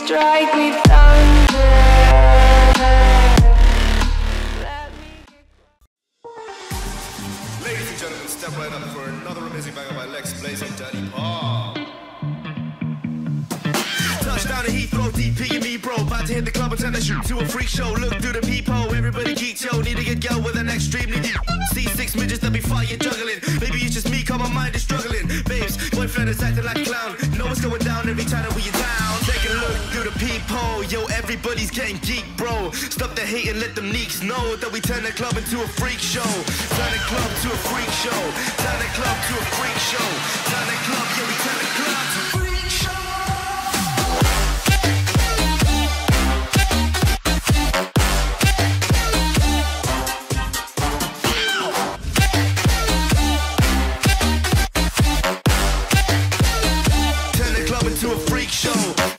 strike me thunder. Ladies and gentlemen, step right up for another amazing banger by Lex Blaze and Daddy Paul. Touchdown to Heathrow, DP and me, bro. About to hit the club and turn the shoot to a freak show. Look through the peephole, everybody geek, yo. Need to get girl with an extremely deep. See 6 midgets that be fire juggling. Maybe it's just me, cause my mind is struggling. Babes, boyfriend is acting like a clown. Know what's going down every time that we are down. Take a look through the peephole, yo. Everybody's getting geek, bro. Stop the hate and let them neeks know that we turn the club into a freak show. Turn the club to a freak show. Turn the club to a freak show. Turn the club, yeah, we turn the club to a freak show. To a freak show.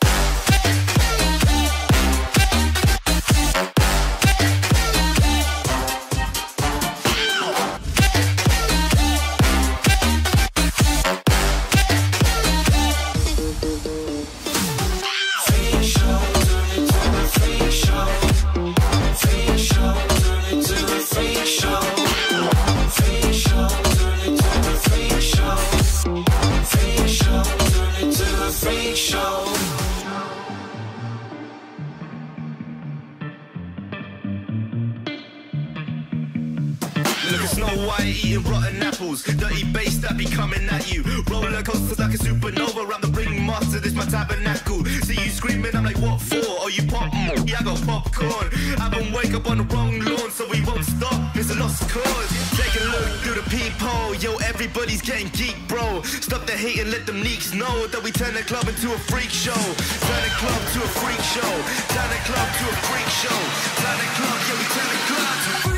Look at Snow White eating rotten apples. Dirty bass that be coming at you. Roller coasters like a supernova. I'm the ringmaster, this my tabernacle. See you screaming, I'm like, what for? Oh, you pop? Yeah, I got popcorn. I've been wake up on the wrong lawn, so we won't stop. It's a lost cause. Take a look through the peephole. Yo, everybody's getting geek, bro. Stop the hate and let them neeks know that we turn the club into a freak show. Turn the club to a freak show. Turn the club to a freak show. Turn the club, yeah, we turn the club to a freak show.